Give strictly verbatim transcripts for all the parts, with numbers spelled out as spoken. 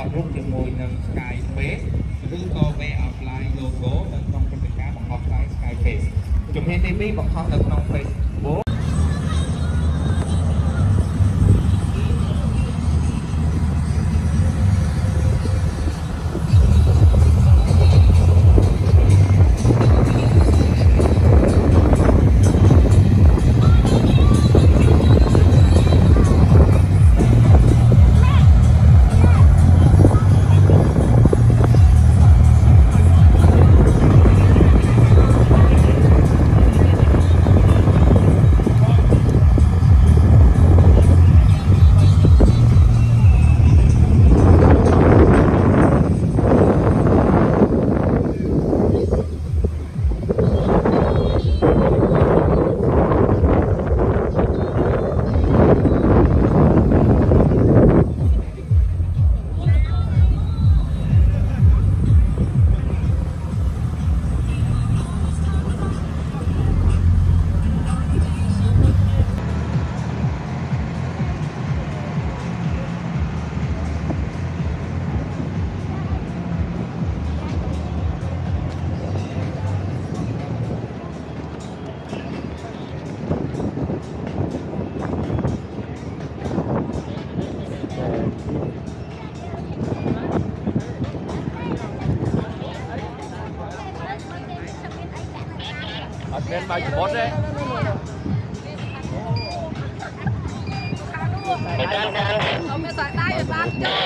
อรูปจมูกหนึ่งสกายเฟสหรือก็แวร์ออฟไลน์โลโก้ในตรงกติกาของออฟไลน์สกายเฟสจุดเห็นทีวีบังคับในตรงเฟซบุ๊ก Bên bao nhiêu bốt đấy? Ông mới sợi tay rồi ba chứ.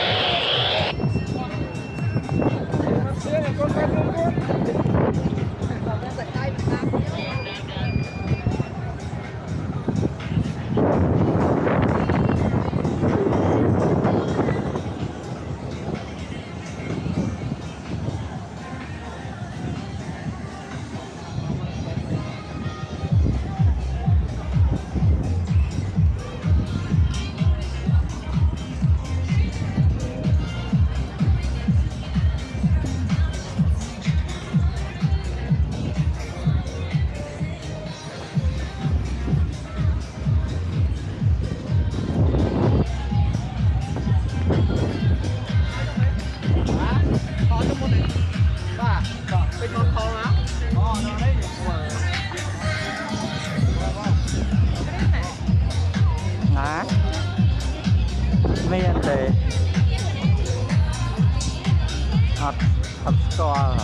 Miền để hot hot score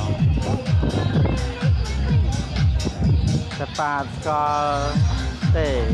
spa score để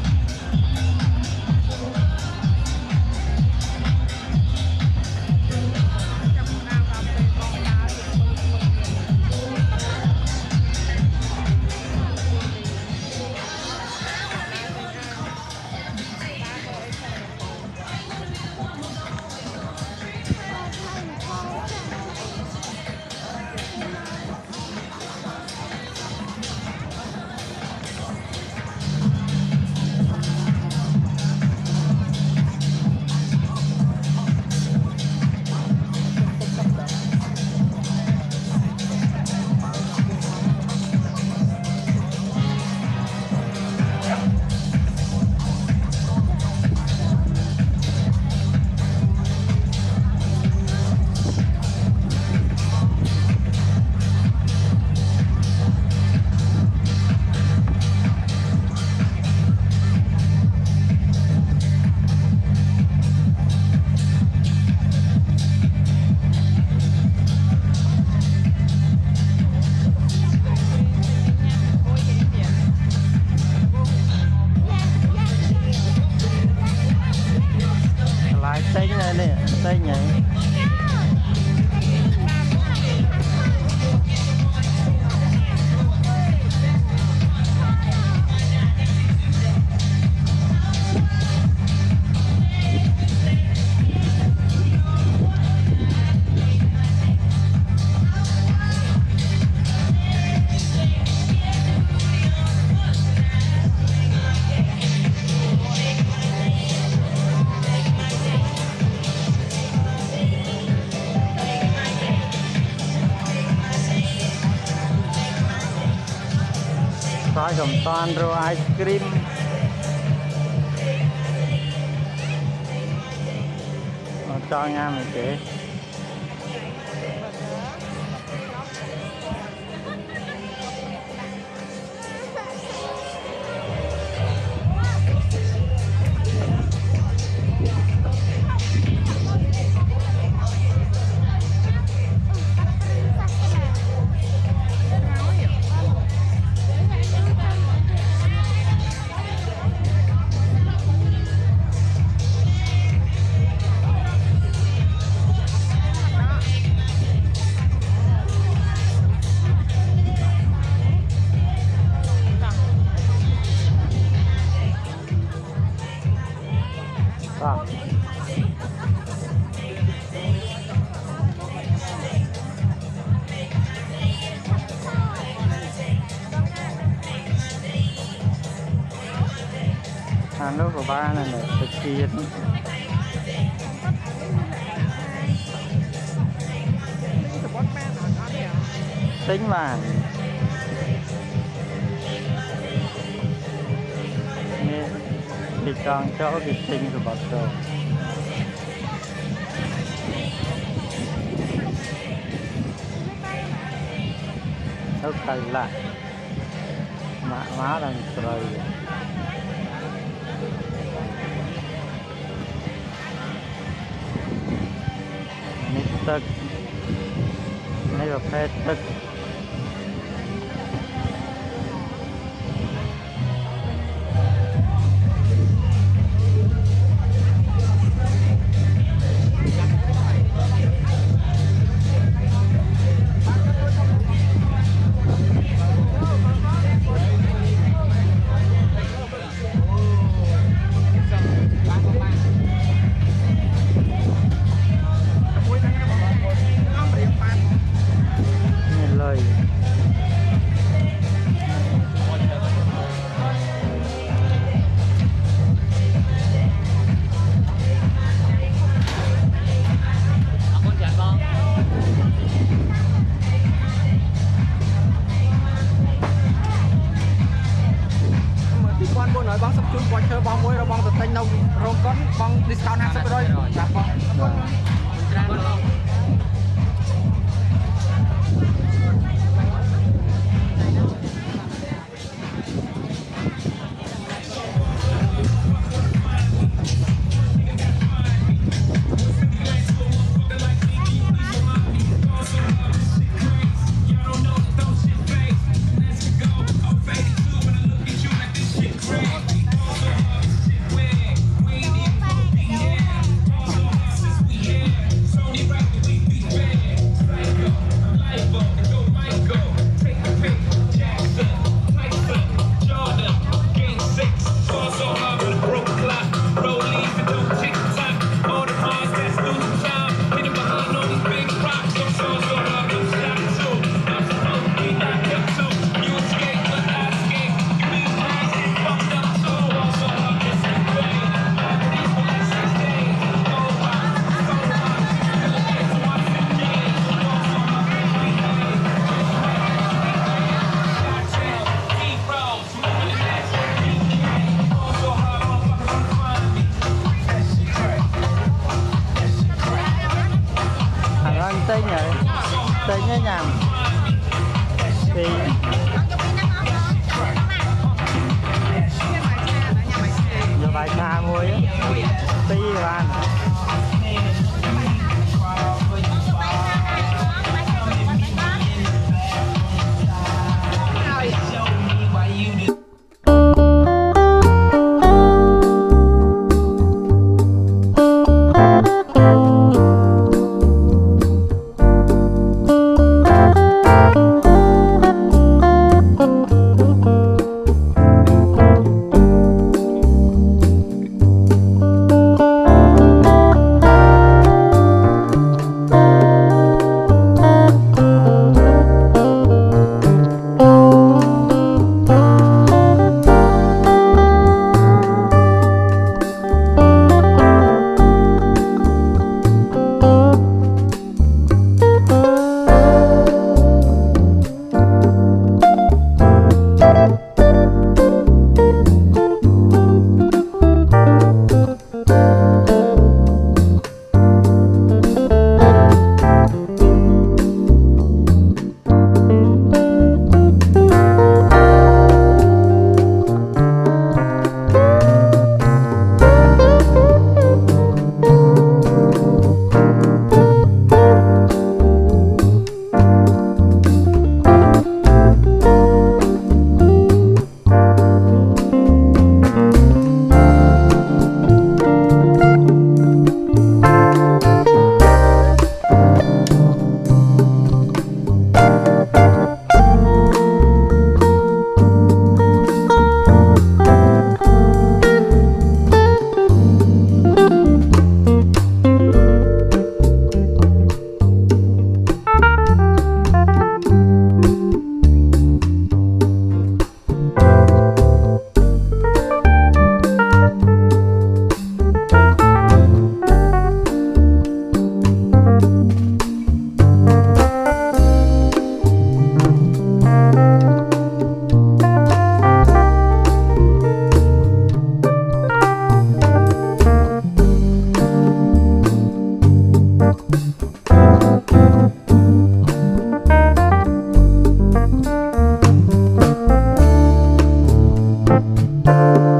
đây nhỉ. Rồi cầm toàn rồi ice cream. Cho nha mày chị. ăn lúc của ba này là thực kia tính vàng nghe thì còn chỗ thì tính của bật rồi nó cày lại má má đang rồi nít tức này là phê tức discount hai mươi rồi. Dạ vâng. Right. Thank you.